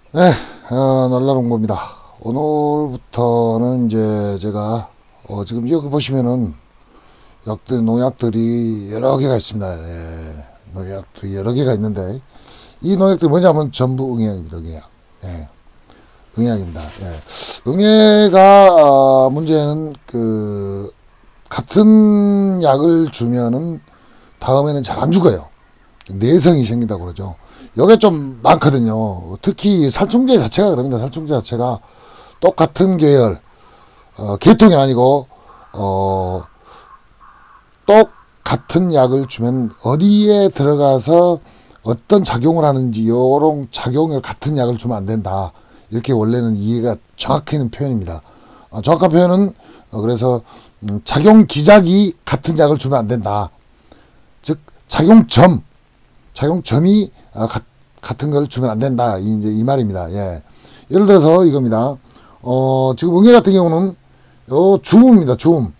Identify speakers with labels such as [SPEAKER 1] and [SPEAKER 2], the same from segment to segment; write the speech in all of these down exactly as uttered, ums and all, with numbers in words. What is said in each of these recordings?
[SPEAKER 1] 네, 어, 날라롱보입니다. 오늘부터는 이제 제가 어, 지금 여기 보시면은 약들 농약들이 여러 개가 있습니다. 예, 농약들이 여러 개가 있는데 이 농약들이 뭐냐면 전부 응애약입니다. 응애약. 예, 응애약입니다. 예. 응애가 어, 문제는 그 같은 약을 주면은 다음에는 잘 안 죽어요. 내성이 생긴다고 그러죠. 이게 좀 많거든요. 특히 살충제 자체가 그럽니다. 살충제 자체가 똑같은 계열, 어, 계통이 아니고, 어, 똑같은 약을 주면 어디에 들어가서 어떤 작용을 하는지, 요런 작용을 같은 약을 주면 안 된다. 이렇게 원래는 이해가 정확히 있는 표현입니다. 어, 정확한 표현은, 어, 그래서, 음, 작용 기작이 같은 약을 주면 안 된다. 즉, 작용점, 작용점이 아, 가, 같은 걸 주면 안 된다. 이, 이제 이 말입니다. 예. 예를 들어서 이겁니다. 어, 지금 응애 같은 경우는 요 줌입니다. 줌.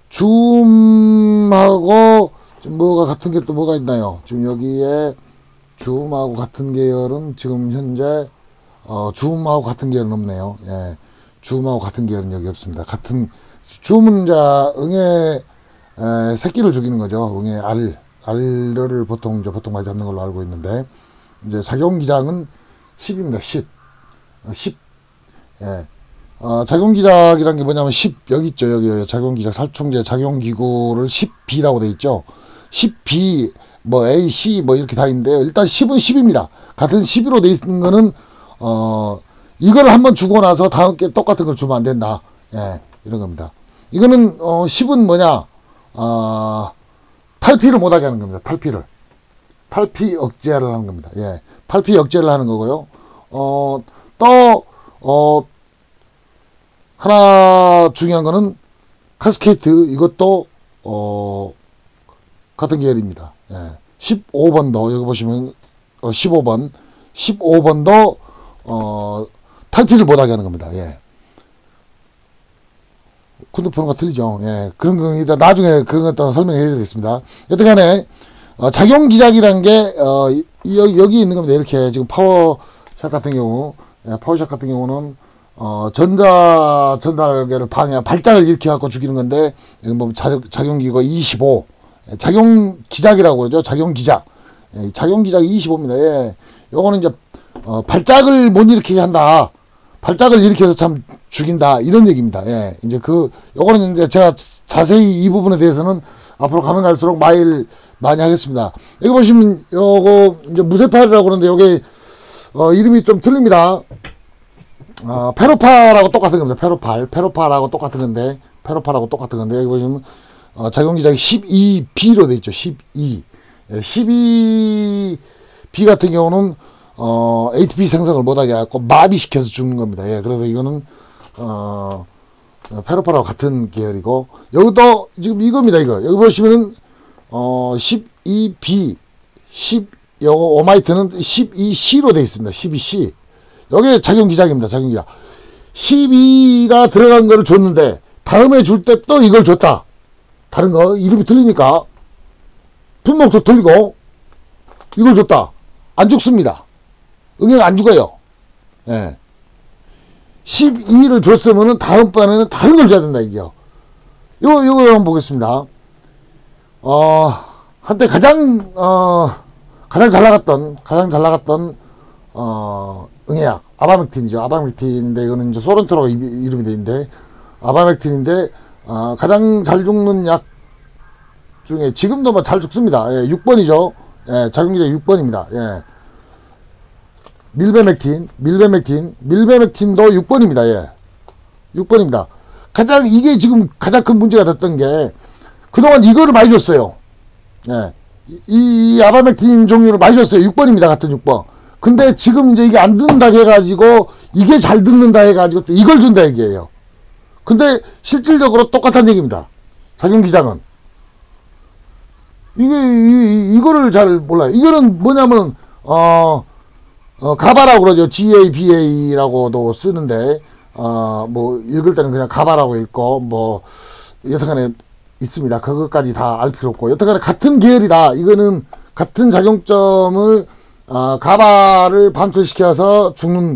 [SPEAKER 1] 줌하고 뭐가 같은 게 또 뭐가 있나요? 지금 여기에 줌하고 같은 계열은 지금 현재 어, 줌하고 같은 계열은 없네요. 예. 줌하고 같은 계열은 여기 없습니다. 같은 줌은 자 응애 에, 새끼를 죽이는 거죠. 응애 알. 알을 보통 이제 보통 많이 잡는 걸로 알고 있는데 이제 작용기작은 십입니다. 십. 십. 예. 어, 작용기작이란 게 뭐냐면 십 여기 있죠. 여기 작용기작 살충제 작용기구를 십 비라고 돼 있죠. 십 비 뭐 A, C 뭐 이렇게 다 있는데요. 일단 십은 십입니다. 같은 십으로 돼 있는 거는 어 이거를 한번 주고 나서 다음 게 똑같은 걸 주면 안 된다. 예. 이런 겁니다. 이거는 어 십은 뭐냐? 어 탈피를 못하게 하는 겁니다. 탈피를. 탈피 억제를 하는 겁니다. 예. 탈피 억제를 하는 거고요. 어, 또, 어, 하나 중요한 거는 카스케이트 이것도, 어, 같은 계열입니다. 예. 십오 번도, 여기 보시면, 어, 십오 번. 십오 번도, 어, 탈피를 못하게 하는 겁니다. 예. 콘도폰과 틀리죠. 예. 그런 거, 일단 나중에 그런 것도 설명해 드리겠습니다. 여튼간에, 어, 작용기작이라는 게, 어, 이, 여기 있는 겁니다. 이렇게, 지금 파워샷 같은 경우, 예, 파워샷 같은 경우는, 어, 전자, 전달계를 방해, 발작을 일으켜갖고 죽이는 건데, 이건 뭐, 작용기가 이십오. 예, 작용기작이라고 그러죠. 작용기작. 예, 작용기작이 이십오입니다. 예. 요거는 이제, 어, 발작을 못 일으키게 한다. 발작을 일으켜서 참 죽인다. 이런 얘기입니다. 예. 이제 그, 요거는 이제 제가 자세히 이 부분에 대해서는 앞으로 가면 갈수록 마일 많이 하겠습니다. 여기 보시면 요거 이제 무쇠팔이라고 그러는데 요게, 어, 이름이 좀 틀립니다. 어, 페로파라고 똑같은 겁니다. 페로팔. 페로파라고 똑같은 건데, 페로파라고 똑같은 건데, 여기 보시면, 어, 작용기작이 십이 비로 되어 있죠. 십이. 예, 십이 비 같은 경우는 어, 에이티피 생성을 못하게 해갖고 마비시켜서 죽는 겁니다. 예, 그래서 이거는, 어, 페로파라고 같은 계열이고, 여기도 지금 이겁니다, 이거. 여기 보시면은, 어, 십이 비, 십, 요거 오마이트는 십이 씨로 되어 있습니다. 십이 씨. 여기 작용기작입니다, 작용기작. 십이가 들어간 거를 줬는데, 다음에 줄 때 또 이걸 줬다. 다른 거, 이름이 틀리니까. 품목도 틀리고, 이걸 줬다. 안 죽습니다. 응애가 안 죽어요. 예. 십이를 줬으면은 다음번에는 다른 걸 줘야 된다, 이게요. 요거, 요거 한번 보겠습니다. 어, 한때 가장, 어, 가장 잘 나갔던, 가장 잘 나갔던, 어, 응애약. 아바맥틴이죠. 아바맥틴인데, 이거는 이제 소렌토라고 이름이 돼 있는데, 아바맥틴인데, 어, 가장 잘 죽는 약 중에, 지금도 뭐 잘 죽습니다. 예, 육 번이죠. 예, 작용기작 육 번입니다. 예. 밀베맥틴, 밀베맥틴, 밀베맥틴도 육 번입니다. 예. 육 번입니다. 가장, 이게 지금 가장 큰 문제가 됐던 게, 그동안 이거를 많이 줬어요. 예. 이, 이 아바맥틴 종류를 많이 줬어요. 육 번입니다. 같은 육 번. 근데 지금 이제 이게 안 듣는다 해가지고, 이게 잘 듣는다 해가지고, 또 이걸 준다 얘기예요. 근데 실질적으로 똑같은 얘기입니다. 작용기작은. 이게, 이, 이거를 잘 몰라요. 이거는 뭐냐면, 어, 어, 가바라고 그러죠. 지에이비에이라고도 쓰는데, 어, 뭐, 읽을 때는 그냥 가바라고 읽고, 뭐, 여튼간에 있습니다. 그것까지 다 알 필요 없고, 여튼간에 같은 계열이다. 이거는 같은 작용점을, 어, 가바를 방출시켜서 죽는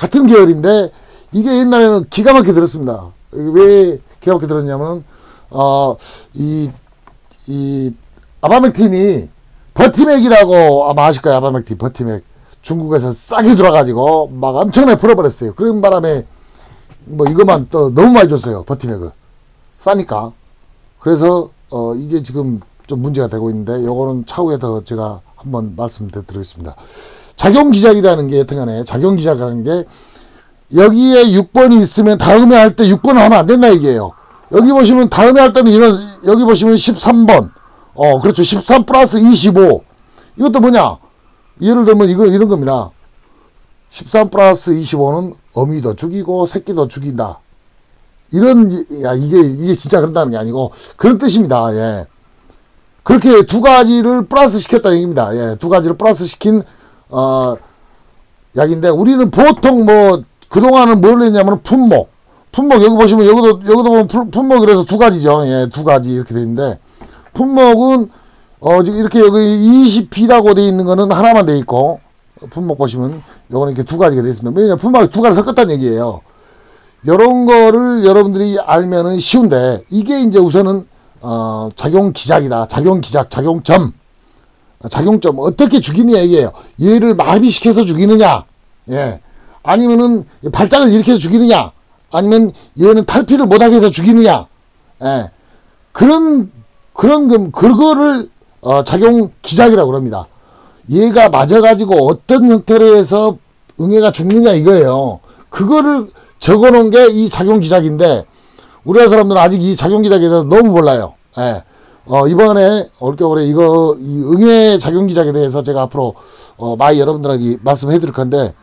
[SPEAKER 1] 같은 계열인데 이게 옛날에는 기가 막히게 들었습니다. 왜 기가 막히게 들었냐면 어, 이, 이 아바맥틴이 버티맥이라고 아마 아실 거예요. 아바맥틴 버티맥 중국에서 싸게 들어가지고 막 엄청나게 풀어버렸어요. 그런 바람에 뭐 이것만 또 너무 많이 줬어요. 버티맥을 싸니까. 그래서 어, 이게 지금 좀 문제가 되고 있는데 요거는 차후에 더 제가 한번 말씀드리겠습니다. 작용기작이라는 게 여튼간에 작용기작이라는 게 여기에 육 번이 있으면 다음에 할 때 육 번을 하면 안 된다 얘기예요. 여기 보시면 다음에 할 때는 이런 여기 보시면 십삼 번 어 그렇죠. 십삼 플러스 이십오 이것도 뭐냐 예를 들면 이거 이런 겁니다. 십삼 플러스 이십오는 어미도 죽이고 새끼도 죽인다. 이런 야 이게 이게 진짜 그런다는 게 아니고 그런 뜻입니다. 예. 그렇게 두 가지를 플러스 시켰다는 얘기입니다. 예. 두 가지를 플러스 시킨 어 약인데 우리는 보통 뭐 그동안은 뭘 했냐면 품목 품목 여기 보시면 여기도 여기도 보면 품목 그래서 두 가지죠. 예. 두 가지 이렇게 돼 있는데 품목은 어 이렇게 여기 이십 피라고 돼 있는 거는 하나만 돼 있고 품목 보시면 요거는 이렇게 두 가지가 돼 있습니다. 왜냐면 품목이 두 가지 섞었다는 얘기예요. 요런 거를 여러분들이 알면은 쉬운데 이게 이제 우선은 어 작용 기작이다. 작용 기작, 작용점. 작용점 어떻게 죽이느냐 얘기예요. 얘를 마비시켜서 죽이느냐. 예. 아니면은 발작을 일으켜서 죽이느냐. 아니면 얘는 탈피를 못하게 해서 죽이느냐. 예. 그런 그런 그 그거를 어 작용 기작이라고 그럽니다. 얘가 맞아가지고 어떤 형태로 해서 응애가 죽느냐 이거예요. 그거를 적어놓은 게 이 작용기작인데 우리나라 사람들은 아직 이 작용기작에 대해서 너무 몰라요. 예. 어, 이번에 올겨울에 이거 이 응애 작용기작에 대해서 제가 앞으로 어, 많이 여러분들에게 말씀해 드릴 건데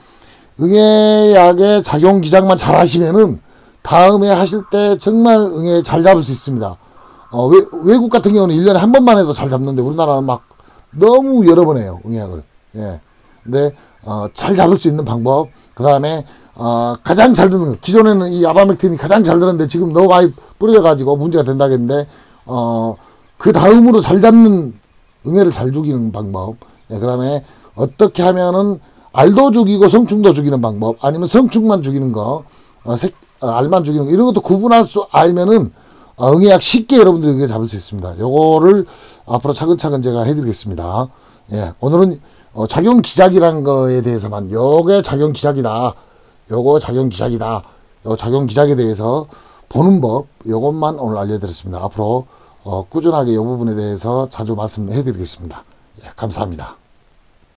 [SPEAKER 1] 응애약의 작용기작만 잘 하시면은 다음에 하실 때 정말 응애 잘 잡을 수 있습니다. 어, 외, 외국 같은 경우는 일 년에 한 번만 해도 잘 잡는데 우리나라는 막 너무 여러 번 해요. 응애약을. 예. 근데 어, 잘 잡을 수 있는 방법 그 다음에 어, 가장 잘 드는 기존에는 이 아바맥틴이 가장 잘 드는데 지금 너무 많이 뿌려가지고 문제가 된다겠는데 어, 그 다음으로 잘 잡는 응애를 잘 죽이는 방법 예, 그 다음에 어떻게 하면은 알도 죽이고 성충도 죽이는 방법 아니면 성충만 죽이는 거 어, 색, 어, 알만 죽이는 거 이런 것도 구분할 수 알면은 어, 응애약 쉽게 여러분들이 응애 잡을 수 있습니다. 요거를 앞으로 차근차근 제가 해드리겠습니다. 예, 오늘은 어, 작용기작이라는 거에 대해서만 요게 작용기작이다. 요거 작용기작이다. 요 작용기작에 대해서 보는 법 요것만 오늘 알려드렸습니다. 앞으로 어, 꾸준하게 이 부분에 대해서 자주 말씀해 드리겠습니다. 예, 감사합니다.